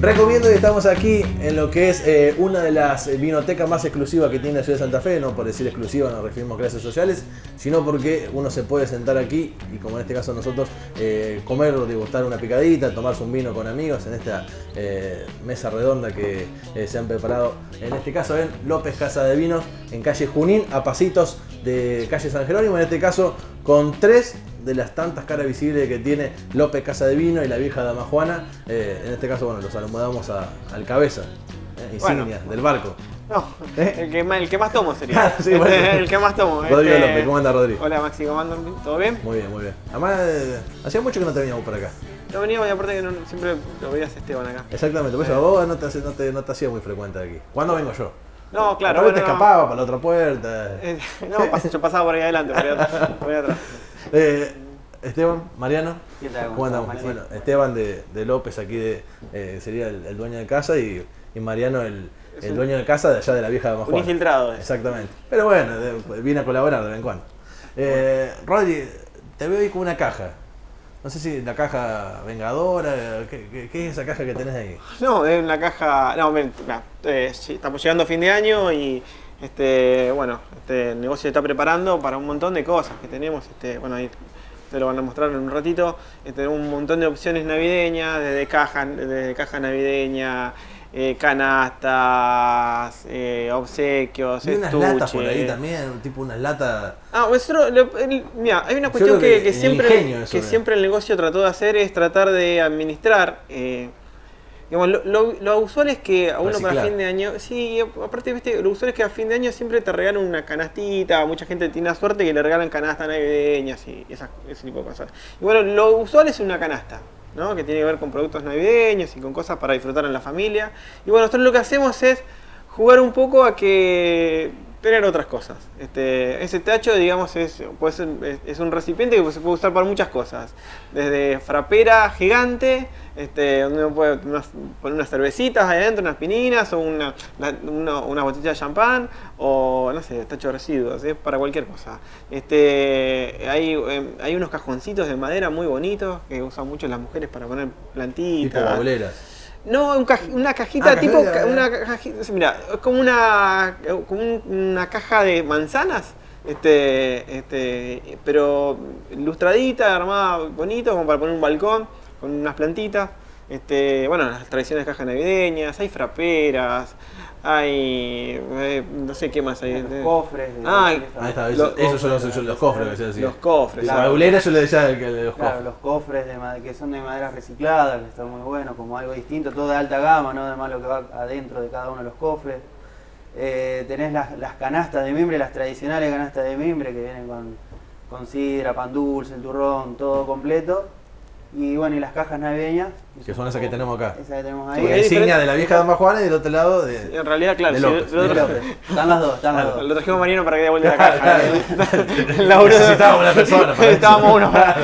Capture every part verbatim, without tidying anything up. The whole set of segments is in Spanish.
Recomiendo que estamos aquí en lo que es eh, una de las vinotecas más exclusivas que tiene la ciudad de Santa Fe. No por decir exclusiva nos referimos a clases sociales, sino porque uno se puede sentar aquí y, como en este caso nosotros, eh, comer o degustar una picadita, tomarse un vino con amigos en esta eh, mesa redonda que eh, se han preparado, en este caso en López Casa de Vinos, en calle Junín, a pasitos de calle San Jerónimo, en este caso con tres de las tantas caras visibles que tiene López Casa de Vino y la vieja dama Juana. Eh, en este caso, bueno, los saludamos a, al cabeza, eh, insignia bueno. del barco. No, ¿Eh? el, que más, el que más tomo sería. sí, bueno. El que más tomo. Rodrigo este... López, ¿cómo anda, Rodrigo? Hola, Maxi, ¿cómo andan? ¿Todo bien? Muy bien, muy bien. Además, eh, hacía mucho que no te veníamos por acá. No veníamos y aparte que no, siempre lo veías a Esteban acá. Exactamente, por eso eh. vos no te, no, te, no te hacía muy frecuente aquí. ¿Cuándo vengo yo? No, claro. Bueno, te no. escapaba para la otra puerta. Eh, no, yo pasaba por ahí adelante, por ahí atrás. Por ahí atrás. Eh, Esteban, Mariano, ¿qué tal? ¿Cómo ¿cómo andamos? Bueno, Esteban de, de López aquí de, eh, sería el, el dueño de casa y, y Mariano el, el dueño de casa de allá de la vieja dama Juana. Un infiltrado. Exactamente. Pero bueno, de, viene a colaborar de vez en cuando. Eh, Rodri, te veo ahí con una caja. No sé si la caja vengadora, ¿qué, qué, qué es esa caja que tenés ahí? No, es una caja... No, ven, eh, sí, estamos llegando a fin de año y este, bueno, este, el negocio se está preparando para un montón de cosas que tenemos. Este, bueno, ahí te lo van a mostrar en un ratito. Eh, tenemos un montón de opciones navideñas, desde caja, desde caja navideña, eh, canastas, eh, obsequios, y unas estuches. latas por ahí también, tipo unas latas. Ah, nosotros, mira, hay una cuestión que, que, que siempre, que eso, siempre el negocio trató de hacer es tratar de administrar. Eh, digamos, lo, lo, lo usual es que a uno Reciclar. para fin de año, sí, aparte, viste, lo usual es que a fin de año siempre te regalan una canastita, mucha gente tiene la suerte que le regalan canastas navideñas y esas, ese tipo de cosas. Y bueno, lo usual es una canasta, ¿no? Que tiene que ver con productos navideños y con cosas para disfrutar en la familia. Y bueno, nosotros lo que hacemos es jugar un poco a que tener otras cosas. Este, ese tacho, digamos, es, puede ser, es, es un recipiente que se puede usar para muchas cosas. Desde frapera gigante, este, donde uno puede unas, poner unas cervecitas ahí adentro, unas pininas, o una, una, una botella de champán, o no sé, tacho de residuos, es para cualquier cosa. Este, hay, eh, hay unos cajoncitos de madera muy bonitos que usan mucho las mujeres para poner plantitas. Tipo bauleras. No, un caj una cajita ah, tipo, cajita, una cajita, mira, como una, como un, una caja de manzanas, este, este, pero ilustradita, armada bonito, como para poner un balcón, con unas plantitas. Este, bueno, las tradiciones de cajas navideñas, hay fraperas, hay, eh, no sé qué más hay. Los cofres. De ah, ahí está, eso, esos son los, los, los cofres que se decía. Los cofres. La baulera yo le decía que los claro, cofres. los cofres de, que son de madera reciclada, que están muy buenos, como algo distinto, todo de alta gama, no además lo que va adentro de cada uno de los cofres. Eh, tenés las, las canastas de mimbre, las tradicionales canastas de mimbre que vienen con, con sidra, pan dulce, el turrón, todo completo. Y bueno, y las cajas navideñas. Que son esas que tenemos acá. Esas que tenemos ahí. La insignia de la vieja dama Juana y del otro lado de. En realidad, claro, de sí, López. de, de de López. Están las dos, están las dos. Lo trajimos a Mariano para que dé vuelta la caja. Claro. Necesitábamos una persona para Necesitábamos uno para.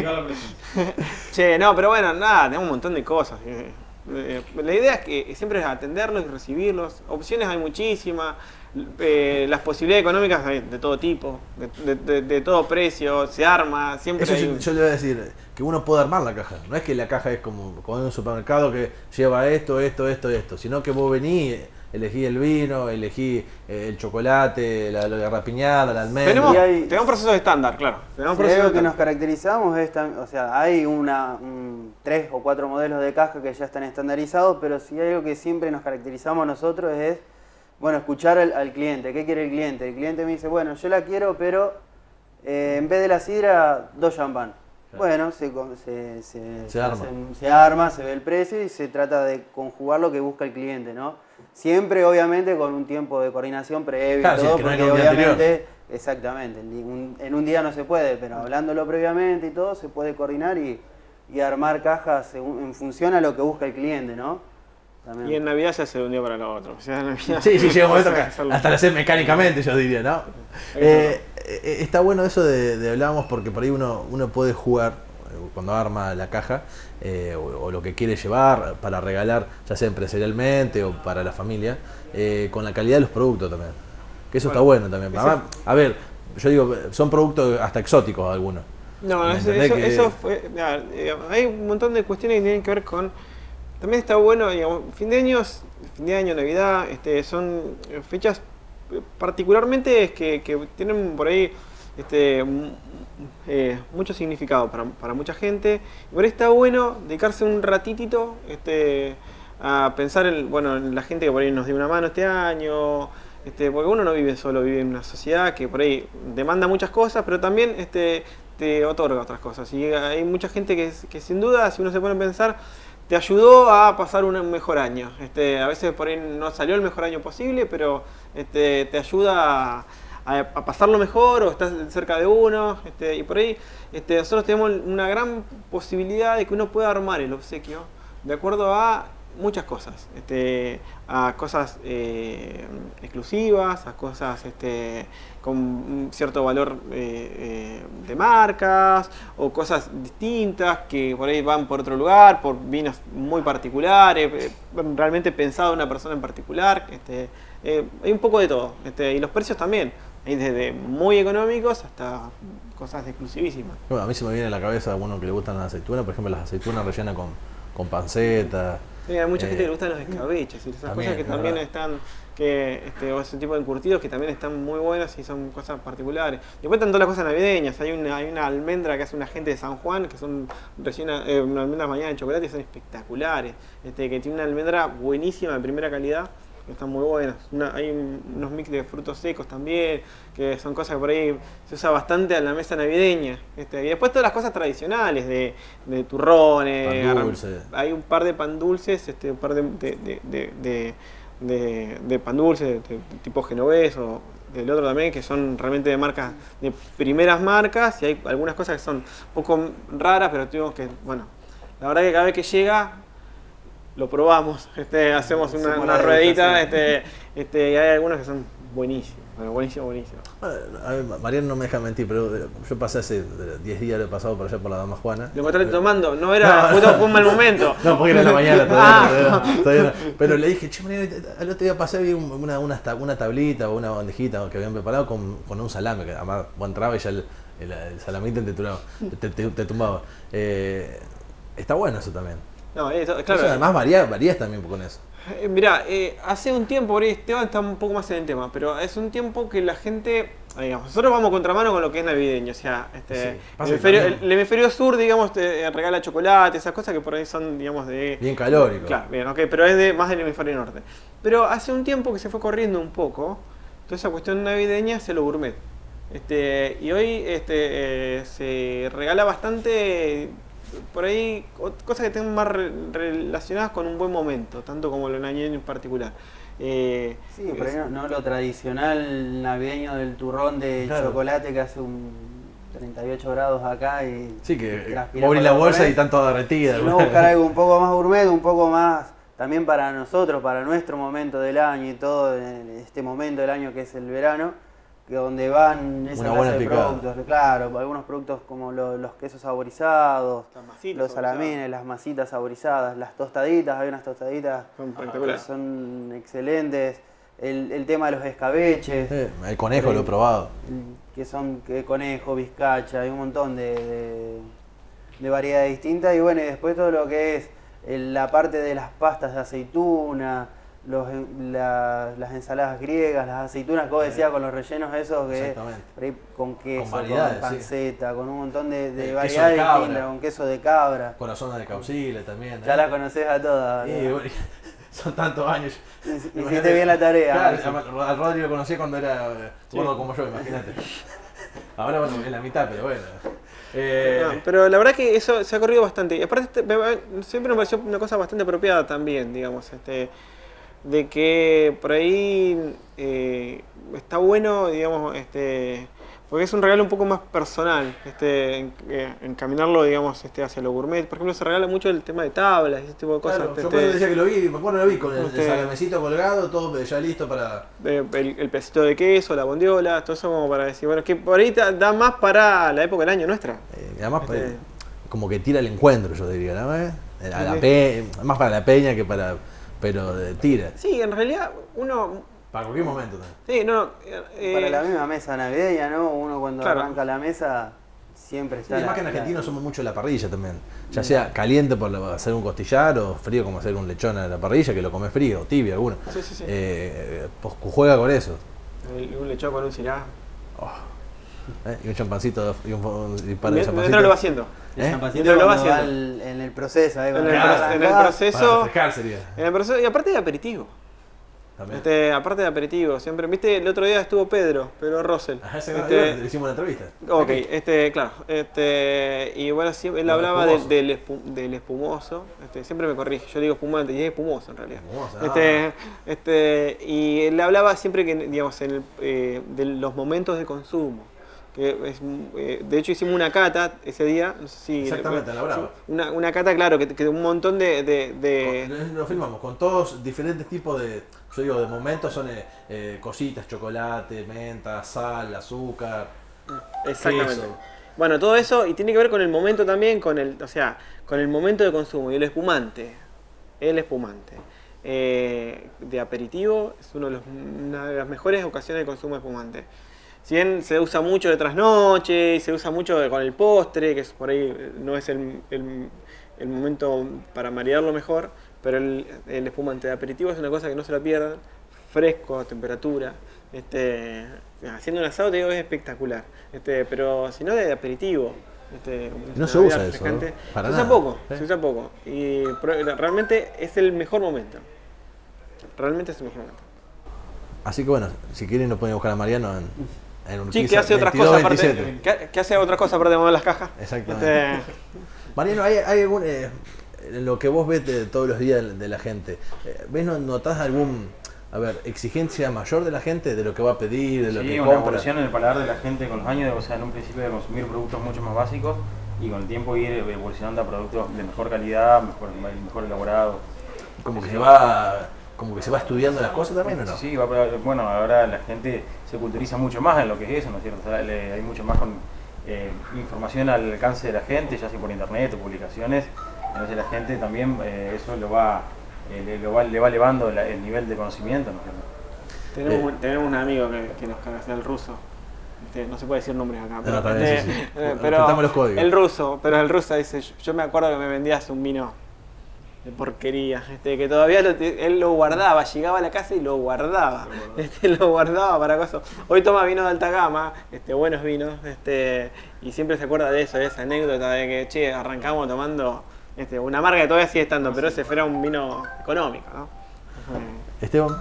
Che, no, pero bueno, nada, tenemos un montón de cosas. La idea es que siempre es atenderlos y recibirlos. Opciones hay muchísimas. Eh, las posibilidades económicas hay de todo tipo, de, de, de, de todo precio, se arma, siempre Eso hay... yo, yo le voy a decir, que uno puede armar la caja. No es que la caja es como, como en un supermercado que lleva esto, esto, esto, esto, sino que vos venís, elegí el vino, elegí eh, el chocolate, la, la rapiñada, la almendra. Tenemos, hay, tenemos procesos estándar, claro. Tenemos si hay algo que estándar. nos caracterizamos es, o sea, hay una, un, tres o cuatro modelos de caja que ya están estandarizados, pero si hay algo que siempre nos caracterizamos nosotros es, bueno, escuchar al, al cliente. ¿Qué quiere el cliente? El cliente me dice, bueno, yo la quiero, pero eh, en vez de la sidra, dos champán. Claro. Bueno, se, se, se, se, arma. Se, se arma, se ve el precio y se trata de conjugar lo que busca el cliente, ¿no? Siempre, obviamente, con un tiempo de coordinación previo claro, y todo, sí, es que porque no obviamente, anterior. exactamente, un, en un día no se puede, pero hablándolo previamente y todo, se puede coordinar y, y armar cajas según, en función a lo que busca el cliente, ¿no? También. Y en Navidad se hace de un día para el otro. O sea, en Navidad, sí, sí, llega un momento que hasta lo hacer mecánicamente, yo diría, ¿no? Eh, eh, está bueno eso de, de hablábamos porque por ahí uno, uno puede jugar cuando arma la caja eh, o, o lo que quiere llevar para regalar, ya sea empresarialmente o para la familia, eh, con la calidad de los productos también. Que eso bueno, está bueno también. A, a ver, yo digo, son productos hasta exóticos algunos. No, eso, eso, que... eso fue... Mira, hay un montón de cuestiones que tienen que ver con también está bueno, digamos, fin de año, fin de año, Navidad, este, son fechas particularmente que, que tienen por ahí este, eh, mucho significado para, para mucha gente. Y por ahí está bueno dedicarse un ratitito este, a pensar en, bueno, en la gente que por ahí nos dio una mano este año. Este, porque uno no vive solo, vive en una sociedad que por ahí demanda muchas cosas, pero también este, te otorga otras cosas. Y hay mucha gente que, que sin duda, si uno se pone a pensar, te ayudó a pasar un mejor año. Este, a veces por ahí no salió el mejor año posible, pero este, te ayuda a, a, a pasarlo mejor o estás cerca de uno. Este, y por ahí este, nosotros tenemos una gran posibilidad de que uno pueda armar el obsequio de acuerdo a muchas cosas, este, a cosas eh, exclusivas, a cosas este, con un cierto valor eh, eh, de marcas, o cosas distintas que por ahí van por otro lugar, por vinos muy particulares, eh, realmente pensado en una persona en particular. Este, eh, hay un poco de todo, este, y los precios también, hay desde muy económicos hasta cosas exclusivísimas. Bueno, a mí se me viene a la cabeza a uno que le gustan las aceitunas, por ejemplo las aceitunas rellenas con, con panceta. Sí, hay mucha eh, gente que le gustan los escabeches y esas también, cosas que también verdad. están, que este, o ese tipo de encurtidos que también están muy buenas y son cosas particulares. Después están todas las cosas navideñas, hay una, hay una almendra que hace una gente de San Juan, que son recién, eh, una almendra bañada en chocolate y son espectaculares, este, que tiene una almendra buenísima de primera calidad. Están muy buenas. Una, hay un, unos mix de frutos secos también, que son cosas que por ahí se usa bastante en la mesa navideña. Este, y después todas las cosas tradicionales de, de turrones, Pan dulce. hay un par de pan dulces, este, un par de, de, de, de, de, de, de pan dulces de, de tipo genovés o del otro también, que son realmente de marcas, de primeras marcas, y hay algunas cosas que son un poco raras, pero tuvimos que, bueno, la verdad que cada vez que llega lo probamos, este, hacemos una, una ruedita, este, este, y hay algunos que son buenísimos, buenísimo, buenísimo. Bueno, a ver, Mariano no me deja mentir, pero yo pasé hace diez días, lo he pasado por allá por la Dama Juana. ¿Lo encontraste tomando? No era, no, fue un mal momento. No, porque era en la mañana todavía, Ah. todavía, todavía no. Pero le dije, che, Mariano, al otro día pasé, vi una, una, una tablita o una bandejita que habían preparado con, con un salame, que además vos entrabas y ya el, el, el salamito te, te, te, te tumbaba. Eh, está bueno eso también. No, eso, claro. Eso además varías varía también con eso. Eh, mirá, eh, hace un tiempo, por ahí Esteban está un poco más en el tema, pero hace un tiempo que la gente, digamos, nosotros vamos contramano con lo que es navideño, o sea, este, Sí, el, pasa hemisferio, también. el, el hemisferio sur, digamos, te regala chocolate, esas cosas que por ahí son, digamos, de... Bien calórico. Claro, bien, ok, pero es de, más del hemisferio norte. Pero hace un tiempo que se fue corriendo un poco toda esa cuestión navideña hacia lo gourmet. Este, y hoy este, eh, se regala bastante... por ahí cosas que estén más re relacionadas con un buen momento, tanto como lo navideño en particular. Eh, sí, por ahí no, no lo tradicional navideño del turrón de claro. chocolate que hace un treinta y ocho grados acá y... Sí, que transpiramos mover la los bolsa gourmet. y están todas derretidas. No, buscar algo un poco más gourmet, un poco más también para nosotros, para nuestro momento del año y todo, en este momento del año que es el verano, que donde van esa Una clase buena de picada. productos, claro, algunos productos como lo- los quesos saborizados, Las masitas los saborizadas. salamines, las masitas saborizadas, las tostaditas, hay unas tostaditas Son que espectaculares. son excelentes, el, el tema de los escabeches, Eh, el conejo lo he probado. que son que conejo, bizcacha, hay un montón de, de, de variedades distintas. Y bueno, y después todo lo que es el- la parte de las pastas de aceituna, los, la- las ensaladas griegas, las aceitunas que vos decías con los rellenos esos, que Exactamente. por ahí con queso, con, variedades, panceta, con un montón de, de Eh, variedades queso de cabra. distintas, con queso de cabra. Corazones de caucile también. Ya ¿eh? la conocés a todas. Sí, ¿verdad? bueno, son tantos años. Hiciste bien la tarea. Claro, a Rodri lo conocí cuando era eh, gordo como yo, imagínate. Ahora bueno, en la mitad, pero bueno. Eh, No, pero la verdad que eso se ha corrido bastante. Y aparte este, me- siempre me pareció una cosa bastante apropiada también, digamos, este, de que por ahí eh, está bueno, digamos, este, porque es un regalo un poco más personal, este, en- eh, encaminarlo, digamos, este, hacia lo gourmet. Por ejemplo, se regala mucho el tema de tablas y ese tipo de cosas. claro, yo este, por eso decía que lo vi, me acuerdo lo vi con el, el Usted- salamecito colgado, todo ya listo para. eh, el, el pedacito de queso, la bondiola, todo eso como para decir, bueno, que por ahí ta- da más para la época del año nuestra. Eh, además, Este- eh, como que tira el encuentro, yo diría, ¿no? Eh, A la Sí. pe más para la peña que para. Pero eh, tira. Sí, en realidad uno... Para cualquier momento también. Sí, no... eh, Para la misma mesa navideña, ¿no? Uno cuando claro. arranca la mesa siempre está... Sí, además que en Argentina somos mucho de la parrilla también. Ya sea caliente por hacer un costillar o frío como hacer un lechón a la parrilla, que lo comes frío, tibio alguno. Sí, sí, sí. Eh, pues juega con eso. El, un lechón con un cirá. Oh. ¿Eh? Y un champancito y un, un par de Mientras champancitos. lo va haciendo. El ¿Eh? champancito lo va cuando va haciendo. al- en el proceso. eh, En cuando el, va pro- a en el arrancar. proceso. Para refrescar sería. En el proceso. Y aparte de aperitivo. También. Este, aparte de aperitivo, siempre, viste, el otro día estuvo Pedro, Pedro Russell. Ajá, ese Este, le hicimos una entrevista. ok, este, claro, este, y bueno, siempre, él Del hablaba de- espumoso. del, espu- del espumoso, este, siempre me corrige, yo digo espumante y es espumoso en realidad. Espumoso, Este, este, y él hablaba siempre que, digamos, en el, eh, de los momentos de consumo. Que es, eh, de hecho hicimos una cata ese día, no sé si... Exactamente, en la Brava. Una, una cata, claro, que, que de un montón de... de, de- Con- lo filmamos con todos diferentes tipos de, yo digo, de momentos son eh, eh, cositas, chocolate, menta, sal, azúcar. Exactamente. queso. Bueno, todo eso y tiene que ver con el momento también, con el, o sea, con el momento de consumo y el espumante. El espumante. Eh, de aperitivo es uno de los- una de las mejores ocasiones de consumo de espumante. Si bien se usa mucho de trasnoche y se usa mucho de- con el postre, que es por ahí eh, no es el, el- el momento para marearlo mejor, pero el, el espumante de aperitivo es una cosa que no se la pierdan, fresco, a temperatura. Este, haciendo un asado te digo es espectacular, este, pero si no de aperitivo. Este, No una se bebida usa eso, refrescante. ¿no? Para se usa nada. poco, ¿Eh? se usa poco. Y pro- realmente es el mejor momento. Realmente es el mejor momento. Así que bueno, si quieren nos pueden buscar a Mariano en, en Urquiza Sí, que hace otras veintidós, cosas aparte. veintisiete. Que, que hace otras cosas aparte de mover las cajas. Exactamente. Este, Mariano, ¿hay, hay algún, eh, en lo que vos ves de, todos los días de, de la gente, eh, ¿ves, no- notás algún, a ver, exigencia mayor de la gente de lo que va a pedir, de lo Sí, que una compra? evolución en el paladar de la gente con los años, o sea, en un principio de consumir productos mucho más básicos y con el tiempo ir evolucionando a productos de mejor calidad, mejor, mejor elaborados. Como que se va, como que se va estudiando las cosas también, ¿o no? Sí, va, para- bueno, ahora la gente se culturiza mucho más en lo que es eso, ¿no es cierto? O sea, le- hay mucho más con, eh, información al alcance de la gente, ya sea por internet o publicaciones, entonces la gente también eh, eso lo va, eh, le, lo va, le va elevando la- el nivel de conocimiento, ¿no es cierto? tenemos, Eh. un- tenemos un amigo que, que nos conoce, el ruso. Este, no se puede decir nombres acá, pero, está bien, este, sí, sí. eh, Respetamos pero los códigos. el ruso, pero el ruso dice, yo, yo me acuerdo que me vendías un vino de porquería, este, que todavía lo, él lo guardaba, llegaba a la casa y lo guardaba, este, lo guardaba para cosas. Hoy toma vino de alta gama, este, buenos vinos, este, y siempre se acuerda de eso, de esa anécdota de que, che, arrancamos tomando este, una marca que todavía sigue estando, pero ese fuera un vino económico, ¿no? Esteban,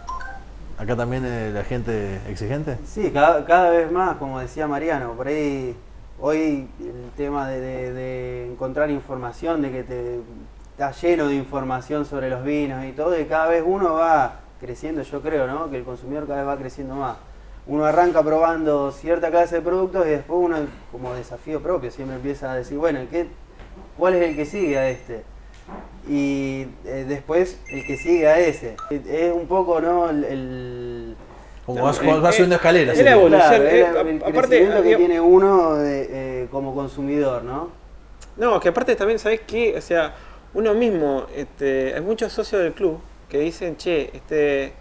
acá también eh, la gente exigente. Sí, cada, cada vez más, como decía Mariano, por ahí hoy el tema de, de- de encontrar información, de que te está lleno de información sobre los vinos y todo, y cada vez uno va creciendo, yo creo, ¿no? Que el consumidor cada vez va creciendo más. Uno arranca probando cierta clase de productos y después uno, como desafío propio, siempre empieza a decir, bueno, ¿qué, ¿cuál es el que sigue a este? Y eh, después el que sigue a ese. Es un poco, ¿no? El, el- Como vas, Eh, vas eh, subiendo escaleras. es la ¿sí? evolución. claro, eh, el, el a- aparte, crecimiento que digamos- tiene uno de, eh, como consumidor, ¿no? No, que aparte también, ¿sabés qué? O sea, uno mismo, este, hay muchos socios del club que dicen, che, este,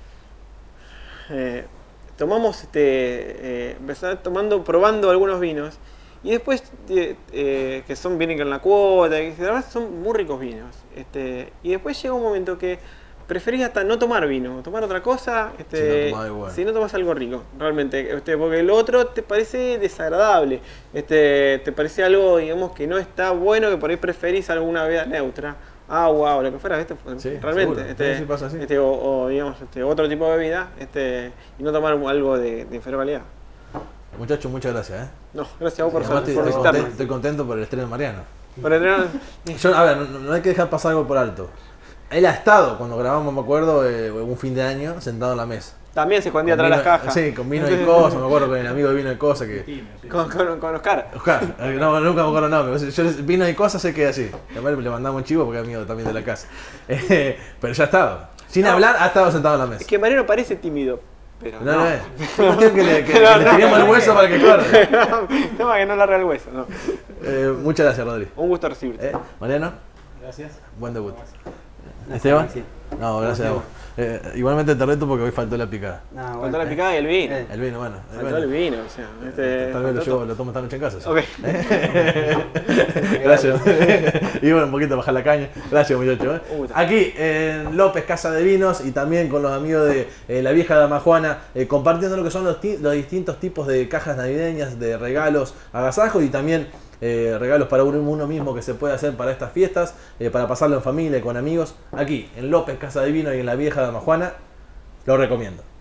eh, tomamos, este, eh, empezar tomando, probando algunos vinos y después, eh, eh, que son, vienen con la cuota, y la verdad son muy ricos vinos, este, y después llega un momento que preferís hasta no tomar vino, tomar otra cosa, este, Si no tomás igual. si no tomas algo rico, realmente, este, porque el otro te parece desagradable, este, te parece algo, digamos, que no está bueno, que por ahí preferís alguna bebida neutra, agua o lo que fuera, ¿viste? Sí, realmente, seguro. este, Sí, sí pasa así. este, o, o, digamos, este, otro tipo de bebida, este, y no tomar algo de, de inferior calidad. Muchachos, muchas gracias. ¿eh? No, gracias a vos por, Además, por estoy, estoy visitarnos. contento, estoy contento por el estreno de Mariano. Por el- Yo, a ver, no, no hay que dejar pasar algo por alto. Él ha estado, cuando grabamos, me acuerdo, eh, un fin de año, sentado en la mesa. También se escondía Con atrás de las vino- cajas. Sí, con vino y cosas, me acuerdo con el amigo de vino y cosas que... Con, con, con Oscar. Oscar, eh, no, nunca me acuerdo el nombre. Yo, vino y cosas se queda así. Además le mandamos un chivo porque es amigo también de la casa. Eh, pero ya ha estado. Sin No. hablar, ha estado sentado en la mesa. Es que Mariano parece tímido, pero No, no. no es. Es cuestión que le, que, No, que le no, tiremos no, el hueso no. para que corra. Tema que no larga el hueso, no. Eh, muchas gracias, Rodri. Un gusto recibirte. Eh, Mariano, Gracias. buen debut. ¿Esteban? Sí. No, gracias a vos. Eh, igualmente te reto porque hoy faltó la picada. No, Faltó bueno, la picada y el vino. eh. El vino, bueno. El Faltó bueno. el vino, o sea. Este, Tal vez lo, faltó llevo, todo. lo tomo esta noche en casa. ¿Sí? Ok. Gracias. Y bueno, un poquito bajar la caña. Gracias, muchachos. Uh, Aquí en López Casa de Vinos y también con los amigos de eh, la vieja Dama Juana, eh, compartiendo lo que son los, los distintos tipos de cajas navideñas, de regalos, agasajos y también eh, regalos para uno mismo que se puede hacer para estas fiestas, eh, para pasarlo en familia y con amigos. Aquí en López Casa de Vinos y en la vieja Dama Juana, lo recomiendo.